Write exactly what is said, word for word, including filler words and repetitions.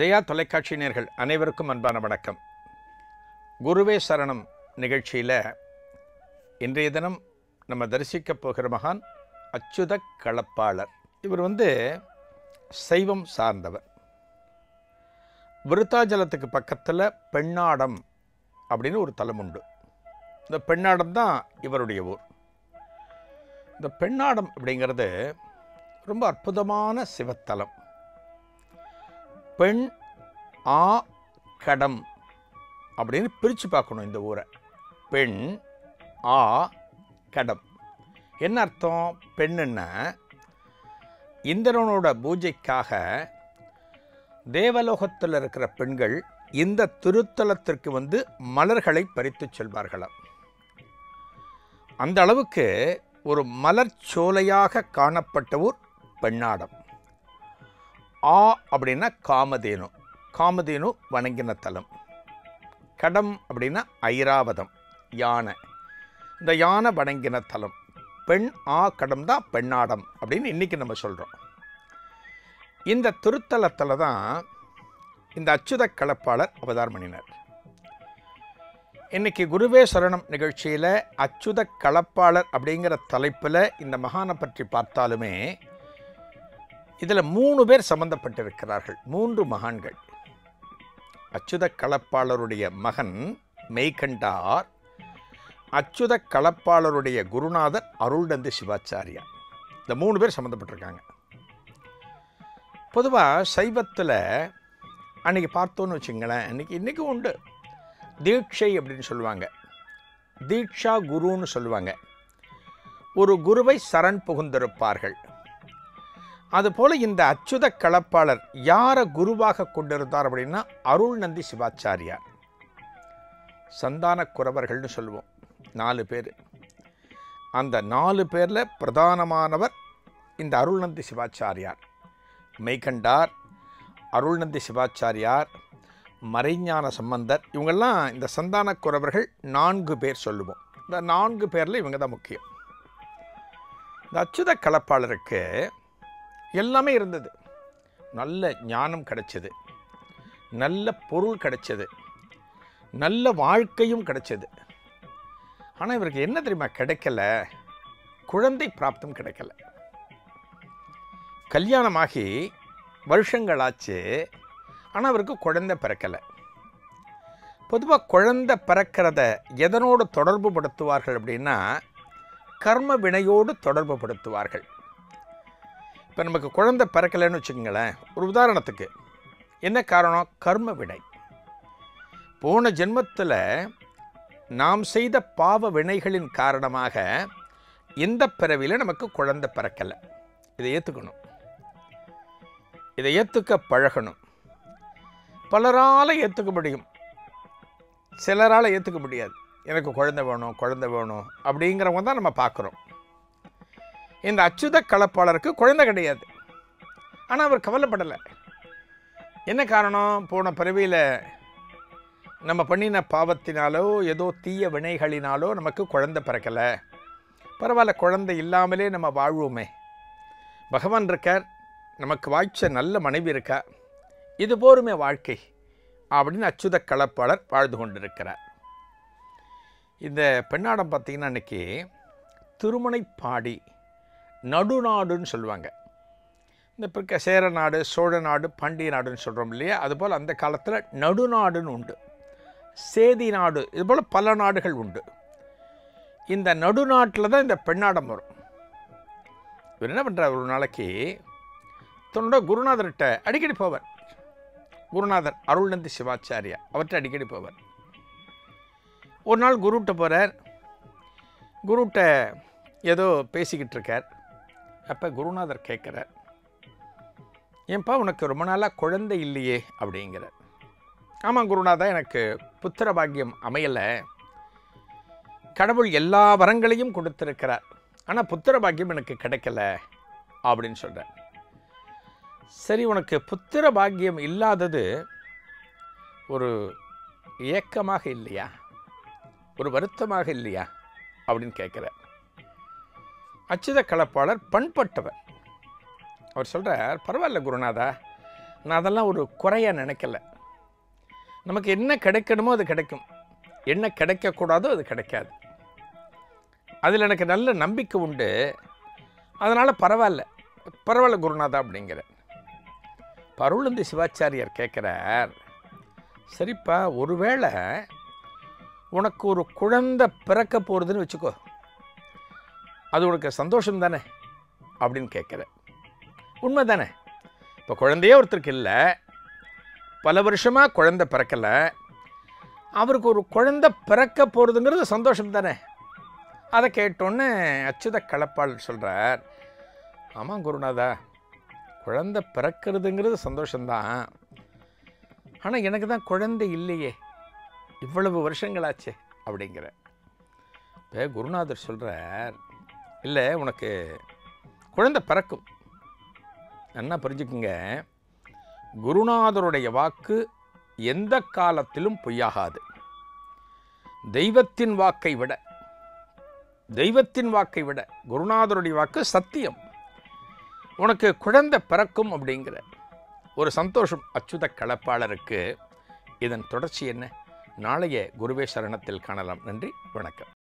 ஜெயா தொலைக்காட்சி நேயர்கள் அனைவருக்கும் அன்பான வணக்கம். குருவே சரணம் நிகழ்ச்சியில் இன்றைய தினம் நம்ம தரிசிக்க போகிற மகான் அச்சுத களப்பாளர். இவர் வந்து சைவம் சார்ந்தவர். விருத்தாச்சலத்துக்கு பக்கத்தில் பெண்ணாடம் அப்படின்னு ஒரு தலம் உண்டு. இந்த பெண்ணாடம் தான் இவருடைய ஊர். இந்த பெண்ணாடம் அப்படிங்கிறது ரொம்ப அற்புதமான சிவத்தலம். பெண் ஆ கடம் அப்படின்னு பிரித்து பார்க்கணும் இந்த ஊரை. பெண் ஆ கடம் என்ன அர்த்தம்? பெண்ணுன்னா இந்திரனோட பூஜைக்காக தேவலோகத்தில் இருக்கிற பெண்கள் இந்த திருத்தலத்திற்கு வந்து மலர்களை பறித்து செல்வார்களாம். அந்த அளவுக்கு ஒரு மலர் சோலையாக காணப்பட்ட ஊர் பெண்ணாடம். ஆ அப்படின்னா காமதேனு, காமதேனு வணங்கின தலம். கடம் அப்படின்னா ஐராவதம், யானை. இந்த யானை வணங்கின தலம். பெண் ஆ கடம் தான் பெண்ணாடம் அப்படின்னு இன்றைக்கி நம்ம சொல்கிறோம். இந்த திருத்தலத்தில் தான் இந்த அச்சுத களப்பாளர் அவதாரம் பண்ணினார். இன்றைக்கி குருவே சரணம் நிகழ்ச்சியில் அச்சுத களப்பாளர் அப்படிங்கிற தலைப்பில் இந்த மகானை பற்றி பார்த்தாலுமே இதில் மூணு பேர் சம்பந்தப்பட்டிருக்கிறார்கள். மூன்று மகான்கள். அச்சுத களப்பாளருடைய மகன் மெய்கண்டார், அச்சுத களப்பாளருடைய குருநாதர் அருள்நந்தி சிவாச்சாரியா. இந்த மூணு பேர் சம்மந்தப்பட்டிருக்காங்க. பொதுவாக சைவத்தில் அன்றைக்கி பார்த்தோன்னு வச்சுங்களேன், இன்றைக்கி இன்றைக்கும் உண்டு. தீட்சை அப்படின்னு சொல்லுவாங்க, தீட்சா குருன்னு சொல்லுவாங்க. ஒரு குருவை சரண் புகுந்திருப்பார்கள். அதுபோல் இந்த அச்சுத களப்பாளர் யாரை குருவாக கொண்டிருந்தார் அப்படின்னா அருள்நந்தி சிவாச்சாரியார். சந்தான குரவர்கள்னு சொல்லுவோம், நாலு பேர். அந்த நாலு பேரில் பிரதானமானவர் இந்த அருள்நந்தி சிவாச்சாரியார். மெய்கண்டார், அருள்நந்தி சிவாச்சாரியார், மறைஞான சம்பந்தர். இவங்கெல்லாம் இந்த சந்தான குரவர்கள் நான்கு பேர் சொல்லுவோம். இந்த நான்கு பேரில் இவங்க தான் முக்கியம். இந்த அச்சுத களப்பாளருக்கு எல்லாமே இருந்தது. நல்ல ஞானம் கிடைச்சது, நல்ல பொருள் கிடைச்சது, நல்ல வாழ்க்கையும் கிடைச்சது. ஆனால் இவருக்கு என்ன தெரியுமா கிடைக்கல? குழந்தை பிராப்தம் கிடைக்கல. கல்யாணமாகி வருஷங்களாச்சு, ஆனால் அவருக்கு குழந்தை பிறக்கலை. பொதுவாக குழந்தை பிறக்கிறத எதனோடு தொடர்பு படுத்துவார்கள் அப்படின்னா கர்ம வினையோடு தொடர்பு படுத்துவார்கள். இப்போ நமக்கு குழந்தை பிறக்கலைன்னு வச்சுக்கோங்களேன், ஒரு உதாரணத்துக்கு என்ன காரணம்? கர்ம வினை. போன ஜென்மத்தில் நாம் செய்த பாவ வினைகளின் காரணமாக இந்த பிறவியில் நமக்கு குழந்தை பிறக்கலை. இதை ஏற்றுக்கணும், இதை ஏற்றுக்க பழகணும். பலரால் ஏற்றுக்க முடியும், சிலரால் ஏற்றுக்க முடியாது. எனக்கு குழந்தை வேணும் குழந்தை வேணும் அப்படிங்கிறவங்க தான் நம்ம பார்க்குறோம். இந்த அச்சுத களப்பாளருக்கு குழந்தை கிடையாது. ஆனால் அவர் கவலைப்படலை. என்ன காரணம்? போன பிறவியில் நம்ம பண்ணின பாவத்தினாலோ ஏதோ தீய வினைகளினாலோ நமக்கு குழந்தை பிறக்கலை. பரவாயில்ல, குழந்தை இல்லாமலே நம்ம வாழ்வோமே. பகவான் இருக்கார், நமக்கு வாய்ச்ச நல்ல மனைவி இருக்கா, இது போருமே வாழ்க்கை அப்படின்னு அச்சுத களப்பாளர் வாழ்ந்து கொண்டிருக்கிறார். இந்த பெண்ணாடம் பார்த்திங்கன்னா இன்றைக்கி திருமுனைப்பாடி நடுநாடுன்னு சொல்லுவாங்க. இந்த இப்போ சேர நாடு, சோழ நாடு, பாண்டிய நாடுன்னு சொல்கிறோம் இல்லையா? அதுபோல் அந்த காலத்தில் நடுநாடுன்னு உண்டு, சேதி நாடு, இதுபோல் பல நாடுகள் உண்டு. இந்த நடுநாட்டில் தான் இந்த பெண்ணாடம் வரும். இவர் என்ன பண்ணுறார்? ஒரு நாளைக்கு தன்னோட குருநாதர்கிட்ட அடிக்கடி போவார். குருநாதர் அருள்நந்தி சிவாச்சாரியா, அவர்கிட்ட அடிக்கடி போவார். ஒரு நாள் குருகிட்ட போகிறார். குருகிட்ட ஏதோ பேசிக்கிட்டு இருக்கார். அப்போ குருநாதர் கேட்குறார், ஏன்பா உனக்கு ரொம்ப நாளாக குழந்தை இல்லையே அப்படிங்கிறார். ஆமாம் குருநாதா, எனக்கு புத்திர பாக்கியம் அமையலை. கடவுள் எல்லா வரங்களையும் கொடுத்துருக்கிறார், ஆனால் புத்திர பாக்கியம் எனக்கு கிடைக்கல அப்படின்னு சொல்கிறார். சரி, உனக்கு புத்திர பாக்கியம் இல்லாதது ஒரு ஏக்கமாக இல்லையா, ஒரு வருத்தமாக இல்லையா அப்படின்னு கேட்குறார். அச்சுத களப்பாளர் பண்பட்டவர். அவர் சொல்கிறார், பரவாயில்ல குருநாதா, நான் அதெல்லாம் ஒரு குறையாக நினைக்கல. நமக்கு என்ன கிடைக்கணுமோ அது கிடைக்கும், என்ன கிடைக்கக்கூடாதோ அது கிடைக்காது. அதில் எனக்கு நல்ல நம்பிக்கை உண்டு. அதனால் பரவாயில்ல பரவாயில்ல குருநாதா அப்படிங்கிற. அருளந்தி சிவாச்சாரியார் கேட்குறார், சரிப்பா ஒருவேளை உனக்கு ஒரு குழந்தை பிறக்க போகிறதுன்னு வச்சுக்கோ, அது உனக்கு சந்தோஷம் தானே அப்படின்னு கேட்குற. உண்மை தானே? இப்போ குழந்தையே ஒருத்தருக்கு இல்லை, பல வருஷமாக குழந்தை பிறக்கலை, அவருக்கு ஒரு குழந்தை பிறக்க போகிறதுங்கிறது சந்தோஷம் தானே? அதை கேட்டோன்னே அச்சுத களப்பாள் சொல்கிறார், ஆமாம் குருநாதா, குழந்தை பிறக்கிறதுங்கிறது சந்தோஷம்தான், ஆனால் எனக்கு தான் குழந்தை இல்லையே, இவ்வளவு வருஷங்களாச்சே அப்படிங்கிற. இப்போ குருநாதர் சொல்கிறார், இல்லை உனக்கு குழந்தை பிறக்கும். என்ன புரிஞ்சுக்குங்க, குருநாதருடைய வாக்கு எந்த காலத்திலும் பொய்யாகாது. தெய்வத்தின் வாக்கை விட தெய்வத்தின் வாக்கை விட குருநாதருடைய வாக்கு சத்தியம். உனக்கு குழந்தை பிறக்கும் அப்படிங்கிற ஒரு சந்தோஷம் அச்சுத களப்பாளருக்கு. இதன் தொடர்ச்சி என்ன? நாளைய குருவே சரணத்தில் காணலாம். நன்றி, வணக்கம்.